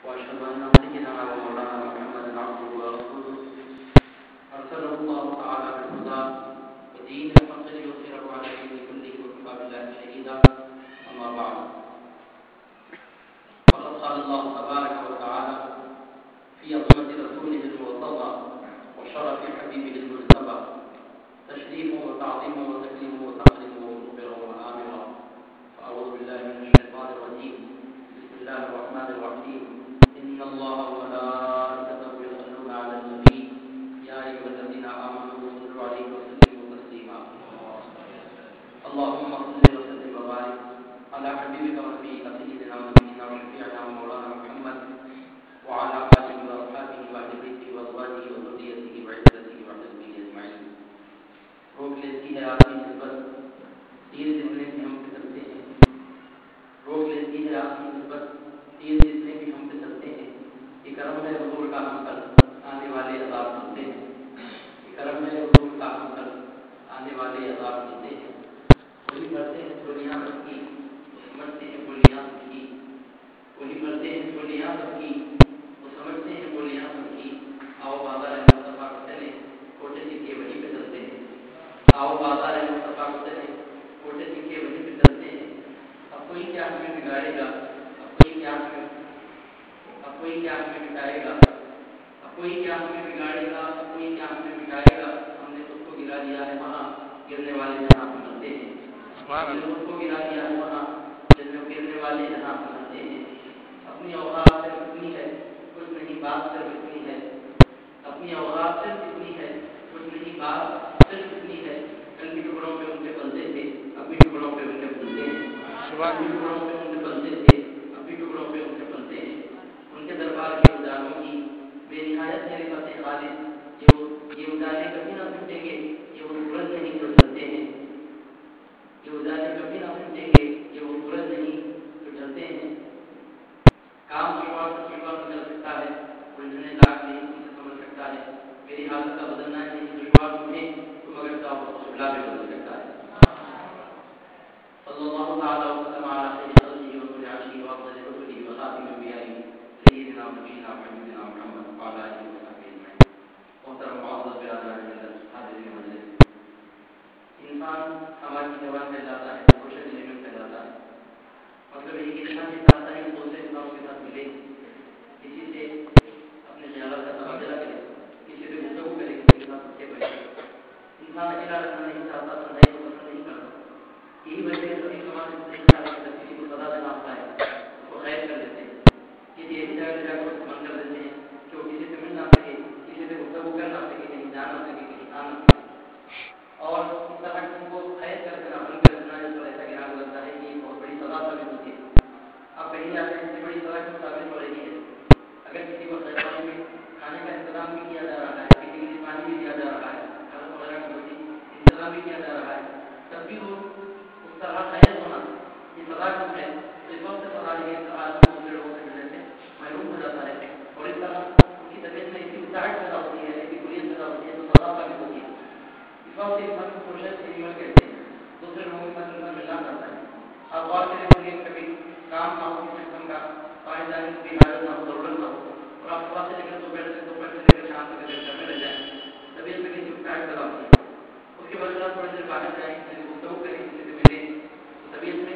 وأشهد أن سيدنا ومولانا محمدا عبده ورسوله أرسله الله تعالى بالهدى ودين الحق ليظهره على الدين كله وكفى بالله شهيدا. أما بعد، فقد قال الله تبارك وتعالى في عظمة رسوله المرتضى وشرف حبيبه المجتبى تشريفه وتعظيمه وتكريمه وتقديمه ومغفره وآمرا. فأعوذ بالله من الشيطان الرجيم. بسم الله الرحمن الرحيم. إن الله وملائكته يصلون على النبي يا أيها الذين آمنوا صلوا عليه وسلموا تسليما. اللهم صل وسلم وبارك على حبيبك ونبيك سيدنا ونبينا وشفيعنا ومولانا محمد وعلى آله وأصحابه وأهل بيته وأزواجه وذريته وعزته وحزبه أجمعين. روک لیتی ہے آپ کی نسبت تیر جتنے بھی ہم پھسلتے ہیں، روک لیتی ہے آپ کی نسبت تیر جتنے بھی ہم پھسلتے ہیں. یہ کرم ہے حضور کا ہم پر آنے والے عذاب سنتے ہیں. یہ کرم ہے حضور کا ہم پر آنے والے عذاب سنتے ہیں. وہی مرتے ہیں چولیاں رب کی، سمجھتے ہیں بولیاں سب کی. وہی مرتے ہیں چولیاں رب کی، وہ سمجھتے ہیں بولیاں سب کی. آؤ بازار مصطفیٰ کو چلے، کوٹے سکے وہیں پہ چلتے ہیں. آؤ بازار مصطفیٰ کو چلے، کوٹے سکے وہیں پہ چلتے ہیں. اب کوئی کیا ہمیں بگاڑے گا، اب کوئی کیا ہمیں مٹائے گا، اب کوئی کیا ہمیں بگاڑے گا، اب کوئی کیا ہمیں مٹائے گا. ہم نے خود کو گرا دیا ہے وہاں گرنے والے جہاں پہنچتے ہیں. ہم نے خود کو گرا دیا ہے وہاں گرنے والے جہاں پہنچتے ہیں. اپنی اوقات صرف اتنی ہے، کچھ نہیں بات صرف اتنی ہے. اپنی اوقات صرف اتنی ہے، کچھ نہیں بات صرف اتنی ہے. کل بھی ٹکڑوں پہ ان کے بلتے تھے، اب بھی ٹکڑوں پہ ان کے بلتے ہیں. کل بھی ٹکڑوں پہ ان کے بلتے تھے، اب بھی ٹکڑوں پہ ان کے بلتے ہیں. ان کے دربار کے اجالوں کی بے نہایت ہے رفعت خالص. یہ اجالے کبھی نہ پھٹیں گے، یہ وہ سورج نہیں جو ڈھلتے ہیں. یہ اجالے کبھی نہ پھٹیں گے، یہ وہ سورج نہیں جو ڈھلتے ہیں. کام شروعات سے شروعات میں چل سکتا ہے، الجھنے لاکھ نہیں تم سے سمجھ سکتا ہے. میری حالت کا بدلنا ہے نہیں دشوار تمہیں، تم اگر چاہو تو شبلا بھی بدل سکتا ہے. صلی اللہ تعالی وسلم علی خیر خلقہ ورسول عرشہ وافضل رسلہ وخاتم انبیائہ سیدنا ونبینا محمدنا محمد وعلی آلہ وصحبہ اجمعین. محترم معزز برادران ملت، حاضرین مجلس، انسان سماجی جوان کہلاتا ہے، سوشل ایلیمنٹ کہلاتا ہے. مطلب یہ کہ انسان یہ چاہتا ہے کہ دوسرے انسانوں کے ساتھ ملے، کسی سے اپنے خیالات کا تبادلہ کرے، کسی سے گفتگو کرے، کسی کے ساتھ اٹھے بیٹھے. انسان اکیلا رہنا نہیں چاہتا، تنہائی کو پسند نہیں کرتا. یہی وجہ ہے سبھی سماج نہیں چاہتے کہ جب کسی کو سزا دینا ہوتا ہے اس کو قید کر دیتے ہیں، کسی ایسی جگہ لے جا کر اس کو بند کر دیتے ہیں کہ وہ کسی سے مل نہ سکے، کسی سے گفتگو کر نہ سکے، کہیں جا نہ سکے، کہیں آ نہ سکے. اور اس طرح کسی کو قید کر دینا، بند کر دینا، جس پر ایسا گرا لگتا ہے کہ یہ بہت بڑی سزا ثابت ہوتی ہے. اب کہیں جا کر اتنی بڑی سزا کیوں ثابت ہو رہی ہے؟ اگر کسی کو قید خانے میں کھانے کا انتظام بھی کیا جا رہا ہے، کسی کے لیے پانی بھی دیا جا رہا ہے، کھانا وغیرہ کا انتظام بھی کیا جا رہا ہے، تب بھی وہ اس طرح قید ہونا یہ سزا کیوں ہے؟ تو اس وقت سزا یہ آدمی دوسرے لوگوں سے ملنے سے محروم ہو جاتا ہے، اور اس طرح ان کی طبیعت میں اتنی اکساہٹ پیدا ہوتی ہے، اتنی بریت پیدا ہوتی ہے، تو سزا ثابت ہوتی ہے. اس وقت انسان کو سوشل اینیمل کہتے ہیں، دوسرے لوگوں کے ساتھ انسان ملنا چاہتا ہے. آپ غور کریں ہوں گے کبھی کام نہ ہو کسی قسم کا، باہر جانے کی حاجت نہ ہو، ضرورت نہ ہو، اور آپ صبح سے لے کر دوپہر سے لے کر شام تک اگر گھر میں رہ جائیں، طبیعت میں کسی اکساہٹ پیدا ہوتی ہے. اس کے بعد آپ تھوڑی دیر باہر جائیں، کسی سے گفتگو کریں، کسی سے ملیں، تو طبیعت میں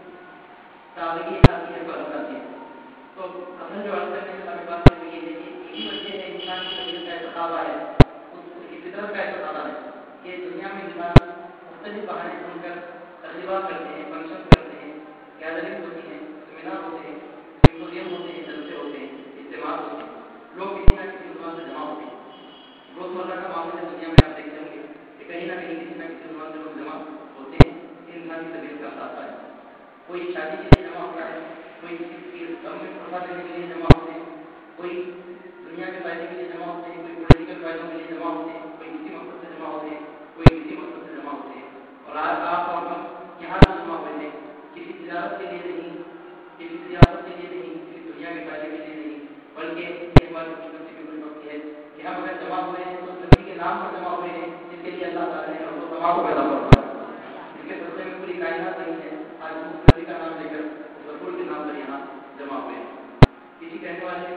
تازگی آتی ہے، برکت آتی ہے. تو اصل جو عرض کرنے کا بات ہے یہ ہے کہ یہی وجہ ہے انسان کی طبیعت کا تقاضا ہے، اس کی فطرت کا تقاضا ہے کہ دنیا میں انسان مختلف بہانے ڈھونڈ کر تقریبات کرتے ہیں، فنکشن کرتے ہیں، گیدرنگ ہوتی ہیں، سیمینار ہوتے ہیں، سمپوزیم ہوتے ہیں، جلسے ہوتے ہیں، اجتماع ہوتے ہیں. لوگ کسی نہ کسی عنوان سے جمع ہوتے ہیں. روزمرہ کا معاملہ دنیا میں آپ دیکھتے ہوں گے کہ کہیں نہ کہیں کسی نہ کسی عنوان سے لوگ جمع ہوتے ہیں. انسان کی طبیعت کا ساتھ ہے. کوئی شادی کے لیے جمع ہوتا ہے، کوئی کسی کی غم میں تحفہ دینے کے لیے جمع ہوتے ہیں، کوئی دنیا کے فائدے کے لیے جمع ہوتے ہیں، کوئی پولیٹیکل فائدوں کے لیے جمع ہوتے ہیں، کوئی کسی مقصد سے جمع ہوتے ہیں، کوئی کسی مقصد سے جمع ہوتے ہیں. اور آج آپ اور ہم یہاں سے جمع ہوئے ہیں کسی تجارت کے لیے نہیں، کسی سیاست کے لیے نہیں، کسی دنیا کے فائدے کے لیے نہیں، بلکہ یہ ہماری خوشنصیبی کی بڑی وقت ہے کہ ہم اگر جمع ہوئے ہیں تو نبی کے نام پر جمع ہوئے ہیں، جس کے لیے اللہ تعالیٰ نے ہم کو تمام پیدا فرمایا. اس کے سلسلے میں پوری کائنات نہیں ہے، آج نبی کا نام لے کر رسول کے نام پر یہاں جمع ہوئے ہیں. کسی کہنے والے نے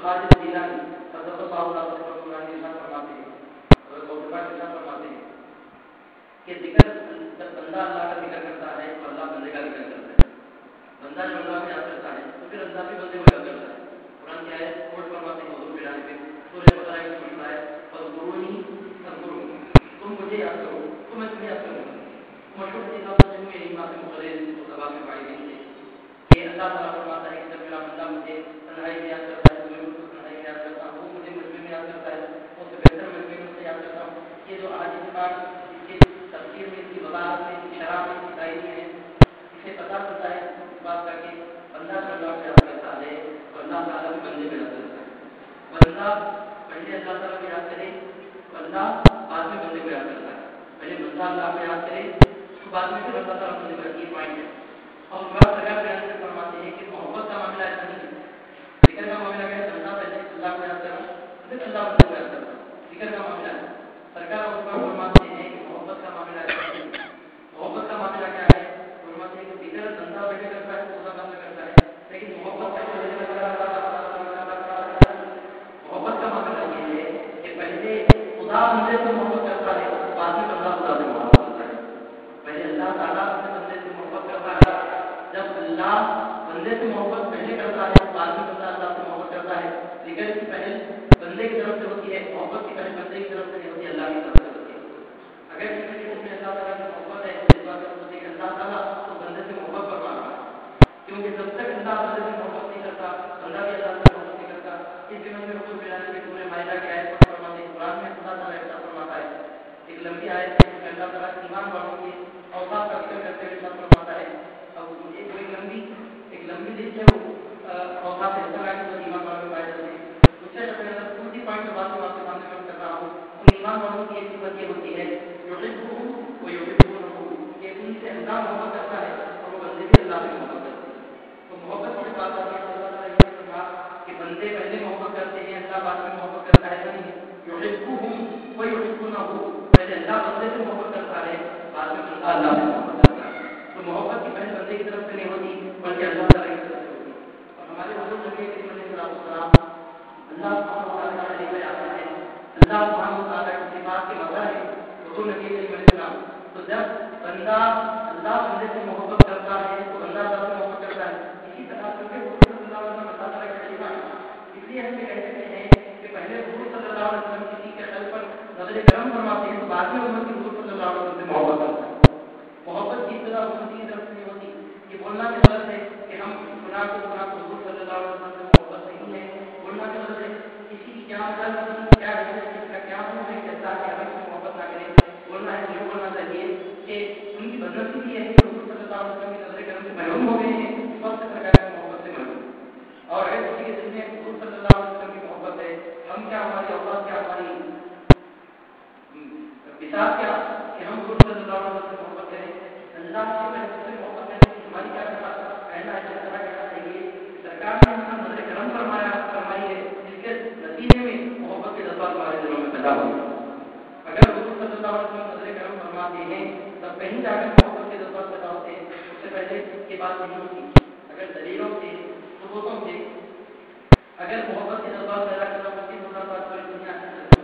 القادر الجیلانی قدس اللہ تعالی فرماتے ہیں کہ ذکر جب بندہ اللہ کا ذکر کرتا ہے تو اللہ بندے کا ذکر کرتا ہے. بندہ جو اللہ کو یاد کرتا ہے تو پھر اللہ بھی بندے کو یاد کرتا ہے. قرآن کیا ہے کوٹ فرماتے ہیں حضور بیان پہ سورہ بقرہ کی سنتا ہے فذکرونی اذکرکم, تم مجھے یاد کرو تو میں تمہیں یاد کروں گا. مشہور حدیث آپ سے میری بات مختلف مصطفیٰ میں پائی گئی ہے کہ اللہ تعالیٰ فرماتا ہے کہ جب میرا بندہ مجھے تنہائی میں یاد کرتا ہے تو میں اس کو تنہائی میں یاد کرتا ہوں, وہ مجھے مجمع میں یاد کرتا ہے اس سے بہتر مجمع میں اسے یاد کرتا ہوں. یہ جو آج اس بات اس تفسیر میں اس کی وضاحت میں اس کی شرح میں اس کی تائید ہے اسے پتہ چلتا ہے اس بات کا کہ بندہ جو اللہ کو یاد کرتا ہے تو اللہ تعالیٰ بھی بندے کو یاد کرتا ہے. بندہ پہلے اللہ تعالیٰ کو یاد کرے, بندہ بعد میں بندے کو یاد کرتا ہے. پہلے بندہ اللہ کو یاد کرے اس کو بعد میں پھر اللہ تعالیٰ بندے کو یاد. یہ پوائنٹ ہے. اور بات سرکار بیان سے فرماتے ہیں کہ محبت کا معاملہ ایسا نہیں ہے. ذکر کا معاملہ کیا ہے, بندہ پہلے اللہ کو یاد کرا پھر اللہ بندے کو یاد کرتا. ذکر کا معاملہ ہے. سرکار اس پر فرماتے ہیں کہ محبت کا معاملہ ایسا نہیں ہے. محبت کا معاملہ کیا ہے, فرماتے ہیں کہ ذکر بندہ بیٹھے کرتا ہے خدا بندہ کرتا ہے, لیکن محبت کا معاملہ یہ ہے کہ پہلے خدا بندے سے محبت کرتا ہے بعد میں بندہ خدا سے محبت کرتا ہے. پہلے اللہ تعالیٰ اپنے بندے سے محبت کرتا ہے. جب اللہ بندے سے محبت پہلے کرتا ہے بعد میں بندہ اللہ سے محبت کرتا ہے. ذکر کی پہل بندے کی طرف سے ہوتی ہے, محبت کی پہل بندے کی طرف سے نہیں ہوتی, اللہ کی طرف سے ہوتی ہے. اگر کسی کے دل میں اللہ تعالیٰ کی محبت ہے تو اس بات پر ہوتی ہے کہ اللہ تعالیٰ تو بندے سے محبت کروا رہا ہے, کیونکہ جب تک اللہ بندے سے محبت نہیں کرتا بندہ بھی اللہ سے محبت نہیں کرتا. اس دنوں میں رسول اللہ کے پورے مائدہ کی آیت پر فرماتے ہیں, قرآن میں اللہ تعالیٰ ایسا فرماتا ہے. ایک لمبی آیت ہے جس میں اللہ تعالیٰ ایمان والوں کے اوصاف کا ذکر کرتے ہوئے ساتھ فرماتا ہے. اب ایک لمبی لسٹ ہے, وہ اوصاف ایسا ہے جو ایمان والوں میں پائے جاتے ہیں. اس سے اگر پوری پوائنٹ بات کو آپ کے سامنے پیش کر رہا ہوں, ان ایمان والوں کی ایک صفت یہ ہوتی ہے یحبہ ویحبونہ, کہ ان سے اللہ محبت کرتا ہے اور وہ بندے بھی اللہ سے محبت کرتے ہیں. تو محبت کی بات آتی ہے اللہ تعالیٰ یہ فرما کہ بندے پہلے محبت کرتے ہیں اللہ بعد میں محبت کرتا ہے. ایسا نہیں ہے. یحبہم ویحبونہ, پہلے اللہ بندے سے محبت کرتا ہے بعد میں بندہ اللہ سے محبت کرتا ہے. تو محبت کی پہل بندے کی طرف سے نہیں ہوتی بلکہ اللہ تعالیٰ کی طرف سے ہوتی ہے. اور ہمارے حضور نبی کریم علیہ السلام اللہ سبحانہ و تعالیٰ کا خلیفہ آتے ہیں, اللہ سبحانہ و تعالیٰ کی صفات کے مظہر ہے حضور نبی کریم علیہ السلام. تو جب بندہ اللہ بندے سے محبت کرتا ہے تو بندہ اللہ سے محبت کرتا ہے. اسی طرح سے حضور صلی اللہ علیہ وسلم اللہ تعالیٰ کا خلیفہ ہے. اس لیے ہم یہ کہہ سکتے ہیں کہ پہلے حضور صلی اللہ علیہ وسلم کسی کے قلب پر نظر کرم فرماتے ہیں تو بعد میں امت حضور صلی اللہ علیہ وسلم سے محبت کرتا ہے. محبت کی ابتدا امت کی طرف سے نہیں ہوتی. یہ بولنا کی غلط ہے کہ ہم گناہ کو حضور صلی اللہ علیہ وسلم سے محبت نہیں ہے. بولنا کی غلط ہے کسی کی کیا مطلب کیا ہے, کسی کا کیا منہ ہے کہتا ہے کہ ہم اس سے محبت نہ کریں. بولنا ہے یہ بولنا چاہیے کہ ان کی بدنصیبی ہے کہ حضور صلی اللہ علیہ وسلم کی نظر کرم سے محروم ہو گئے ہیں, اس وقت سرکار کی محبت سے محروم. اور اگر کسی کے دل میں حضور صلی اللہ علیہ وسلم کی محبت ہے, ہم کیا ہماری اوقات کیا ہماری بساط کیا کہ ہم حضور صلی اللہ علیہ وسلم سے محبت کریں. اللہ سے محبت کرنے کی ہماری کیا کہنا ہے, کہنا چاہیے سرکار نے ہمیں نظر کرم فرمائی ہے جس کے نتیجے میں محبت کے جذبات ہمارے دلوں میں پیدا ہوئے. اگر حضور صلی اللہ علیہ وسلم نظر کرم فرماتے ہیں تب کہیں جا کر محبت کے جذبات پیدا ہوتے ہیں, اس سے پہلے یہ بات نہیں ہوتی. اگر دلیلوں سے ثبوتوں سے اگر محبت کے جذبات پیدا کرنا ممکن ہوتا تو پوری دنیا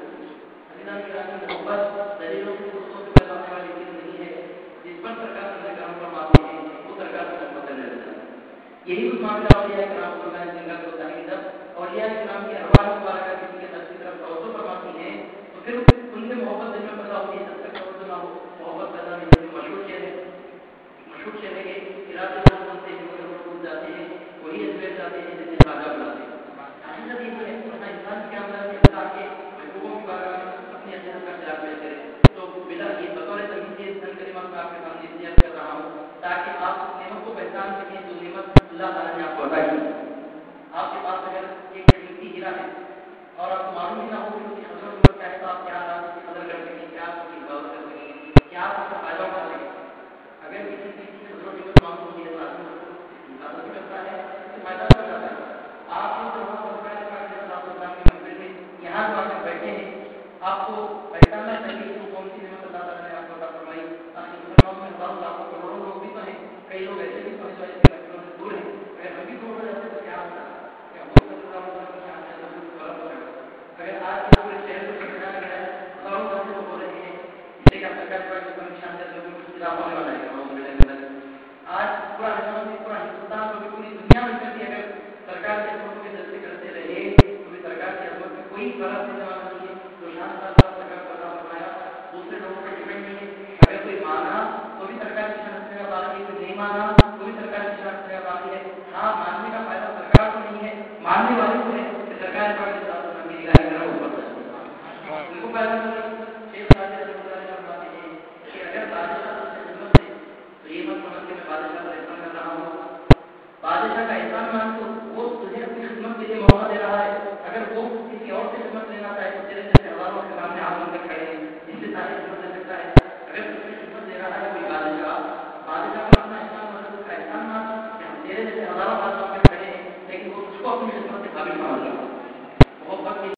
محبت دلیلوں سے ثبوتوں سے پیدا ہونے والی چیز نہیں ہے. جس پر سرکار نظر کرم فرماتے ہیں وہ سرکار سے محبت کرنے لگتا ہے. یہی اس معاملہ اولیاء کرام کو میں جن کا ہوتا ہے کہ جب اولیاء کرام کی ارواح مبارکہ کسی کے نفس کی طرف توجہ فرماتی ہیں تو پھر ان سے محبت دل میں پیدا ہوتی ہے. جب تک توجہ نہ ہو محبت پیدا نہیں ہوتی. مشہور چہرے کے ارادے وہ بنتے ہیں جو ٹوٹ جاتے ہیں, وہی ادویت جاتے ہیں جنہیں خواجہ بلاتے ہیں. حقیقت یہ ہے کہ انسان کے اندر اللہ کے محبوبوں کے بارے میں اپنی عقیدت کا خیال پیش کرے. تو بلا یہ بطور تمہید کلمات میں آپ کے سامنے اس لیے کر رہا ہوں تاکہ آپ اس نعمت کو پہچان سکیں جو نعمت اللہ تعالیٰ نے آپ کو عطا کی. آپ کے پاس اگر ایک قیمتی ہیرا ہے اور آپ کو معلوم ہی نہ ہو کہ اس کی قدر و قیمت کیا ہے تو آپ کیا اس کی قدر کر سکیں, کیا اس کی حفاظت کر سکیں, کیا آپ اس کا فائدہ اٹھا سکیں. اگر کسی چیز کی قدر و قیمت معلوم ہوتی ہے تو آدمی حفاظت بھی کرتا ہے, اس سے فائدہ بھی کرتا ہے. آپ یہاں جو آپ بیٹھے ہیں آپ کو پہچاننا چاہیے کہ کون سی نعمت اللہ تعالیٰ نے آپ کو عطا فرمائی. مسلمانوں میں ہزاروں لاکھوں کروڑوں لوگ بھی تو ہیں, کئی لوگ ایسے بھی سمجھ والے سے دور ہیں. اگر ہم بھی دور ہو جاتے تو کیا ہوتا ہے, ماننے والے کو ہے کہ سرکار پاک کے ساتھ میری گاڑی میرا اوپر تھا ان کو پیدا کر شیخ صاحب رحمۃ اللہ علیہ فرماتے ہیں کہ اگر بادشاہ سے خدمت ہے تو یہ مت سمجھ کہ میں بادشاہ کا احسان کر رہا ہوں. بادشاہ کا احسان مان تو وہ تجھے اپنی خدمت کے لیے موقع دے رہا ہے. اگر وہ کسی اور سے خدمت لینا چاہے تو تیرے سے ہزاروں کے سامنے ہاتھ بن کر کھڑے ہیں جن سے ساری خدمت لے سکتا ہے.